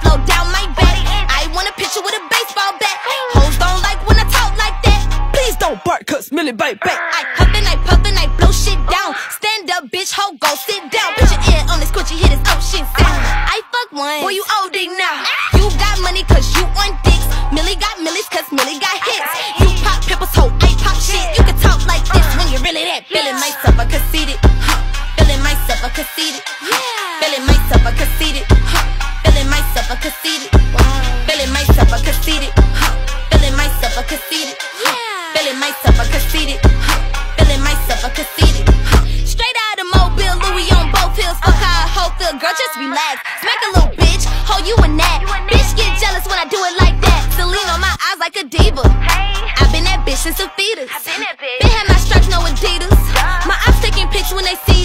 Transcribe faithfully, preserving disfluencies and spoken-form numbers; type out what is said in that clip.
flow down my back. I want a picture with a baseball bat. Hoes don't like when I talk like that. Please don't bark, cause Millie bite back. I huff and I puff and I blow shit down. Stand up, bitch, ho, go sit down. Put your ear on this squishy, hit his oh shit sound. I fuck one, boy, you O D now. You got money cause you on dicks. Millie got millies cause Millie got hits. You pop pimples, ho, I pop shit. You can talk like this when you're really that. Feeling myself, I conceited. Huh. Feeling myself, I conceited. Huh. Feeling myself, I conceited. Huh. Feeling myself, I conceited. Feeling myself, I conceited. Huh. Feeling myself, I conceited. Feeling myself, I conceited. Feeling myself, I conceited. Straight out of Mobile, Louis on both heels. Fuck how a hoe feel, girl, just relax. Smack a little bitch, ho, you a gnat. Bitch get jealous when I do it like that. Celine on my eyes like a diva. I been that bitch since a fetus. Been had my stripes, no Adidas. My eyes taking pics when they see